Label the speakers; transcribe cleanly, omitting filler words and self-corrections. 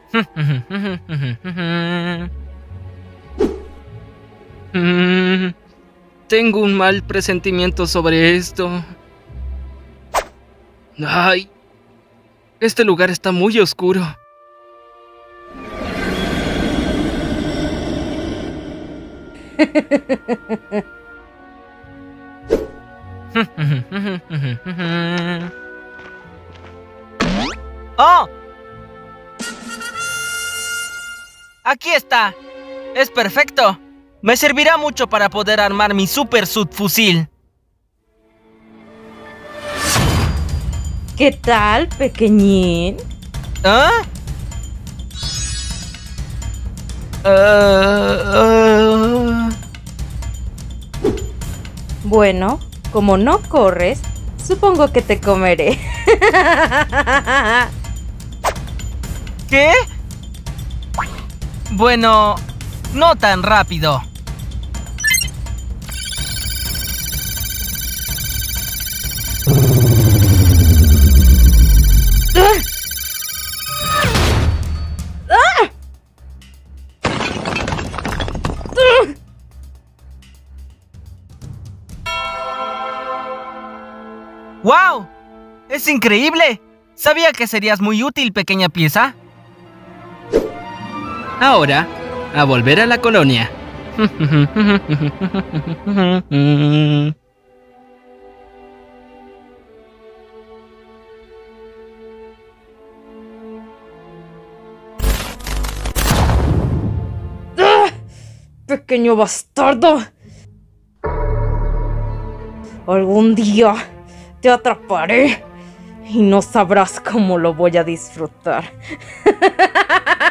Speaker 1: Tengo un mal presentimiento sobre esto. Ay, este lugar está muy oscuro.
Speaker 2: ¡Oh! Aquí está. Es perfecto. Me servirá mucho para poder armar mi super subfusil.
Speaker 3: ¿Qué tal, pequeñín?
Speaker 2: ¿Ah?
Speaker 3: Bueno, como no corres, supongo que te comeré.
Speaker 2: ¿Qué? Bueno, no tan rápido. ¡Wow! ¡Es increíble! Sabía que serías muy útil, pequeña pieza.
Speaker 1: Ahora, a volver a la colonia.
Speaker 3: ¡Pequeño bastardo! Algún día te atraparé y no sabrás cómo lo voy a disfrutar.